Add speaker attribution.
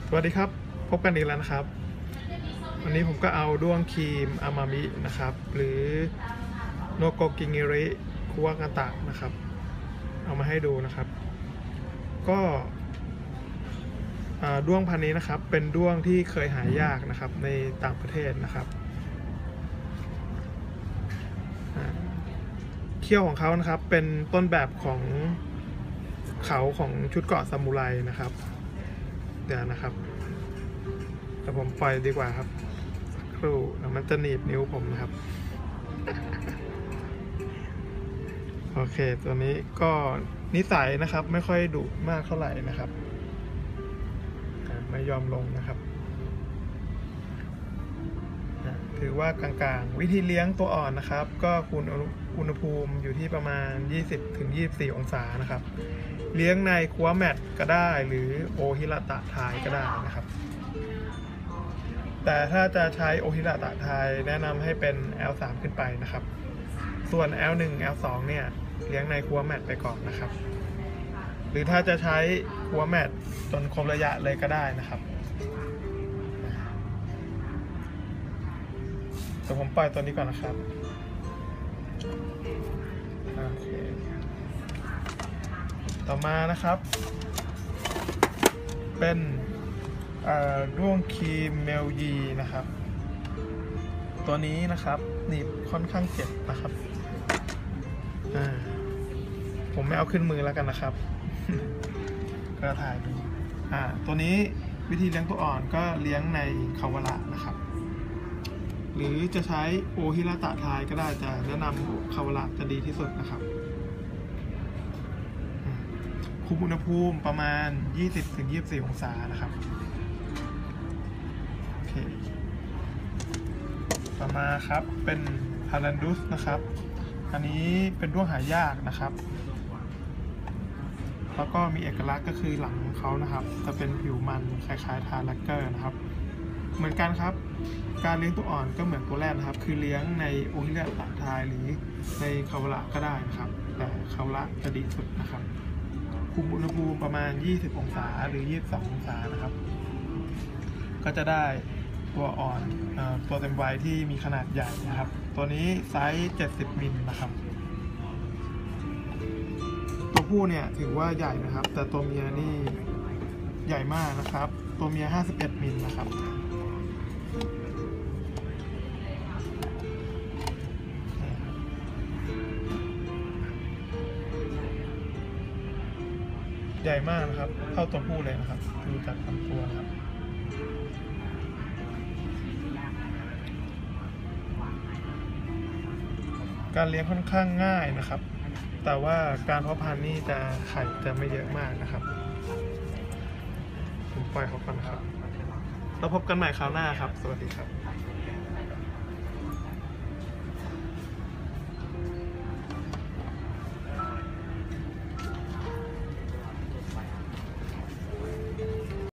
Speaker 1: สวัสดีครับพบกันอีกแล้วนะครับวันนี้ผมก็เอาด้วงครีมอามามินะครับหรือโนโกกิงิริคุวากาตะนะครับเอามาให้ดูนะครับก็ด้วงพันธุ์นี้นะครับเป็นด้วงที่เคยหายากนะครับในต่างประเทศนะครับเขี้ยวของเขานะครับเป็นต้นแบบของเขาของชุดเกราะซามูไรนะครับเดี๋ยวนะครับแต่ผมปล่อยดีกว่าครับสักครู่มันจะหนีบนิ้วผมนะครับโอเคตัวนี้ก็นิสัยนะครับไม่ค่อยดุมากเท่าไหร่นะครับไม่ยอมลงนะครับถือว่ากลางๆวิธีเลี้ยงตัวอ่อนนะครับก็อุณหภูมิอยู่ที่ประมาณ 20-24 องศานะครับเลี้ยงในคัวแมทก็ได้หรือโอฮิระตะทายก็ได้นะครับแต่ถ้าจะใช้โอฮิระตะทายแนะนำให้เป็น L3 ขึ้นไปนะครับส่วน L1 L2 เนี่ยเลี้ยงในคัวแมทไปก่อนนะครับหรือถ้าจะใช้คัวแมทจนครบระยะเลยก็ได้นะครับแต่ผมปล่อยตัวนี้ก่อนนะครับโอเคต่อมานะครับเป็นด้วงครีมเมลยีนะครับตัวนี้นะครับหนีบค่อนข้างเจ็บนะครับผมไม่เอาขึ้นมือแล้วกันนะครับ ก็ถ่ายดูตัวนี้วิธีเลี้ยงตัวอ่อนก็เลี้ยงในคาวาระนะครับหรือจะใช้โอฮิระตะทายก็ได้แต่แนะนำคาวาระจะดีที่สุดนะครับคุมอุณหภูมิประมาณ 20-24 องศานะครับโอเคต่อมาครับเป็นฮารันดุสนะครับอันนี้เป็นด้วงหายากนะครับแล้วก็มีเอกลักษณ์ก็คือหลังของเขานะครับจะเป็นผิวมันคล้ายๆทาร์แลกเกอร์นะครับเหมือนกันครับการเลี้ยงตัวอ่อนก็เหมือนตัวแรกนะครับคือเลี้ยงในโอฮิระตะทายหรือในคาวาระก็ได้นะครับแต่คาวาระจะดีสุดนะครับคุมอุณหภูมิประมาณ 20 องศาหรือ 22 องศานะครับก็จะได้ตัวอ่อนตัวเต็มวัยที่มีขนาดใหญ่นะครับตัวนี้ไซส์ 70 มิลนะครับตัวผู้เนี่ยถือว่าใหญ่นะครับแต่ตัวเมียนี่ใหญ่มากนะครับตัวเมีย 51 มิลนะครับใหญ่มากนะครับเท่าตัวผู้เลยนะครับดูจากลำตัวนะครับการเลี้ยงค่อนข้างง่ายนะครับแต่ว่าการเพาะพันธุ์นี่จะไข่จะไม่เยอะมากนะครับผมปล่อยเขาก่อนครับแล้วพบกันใหม่คราวหน้าครับสวัสดีครับ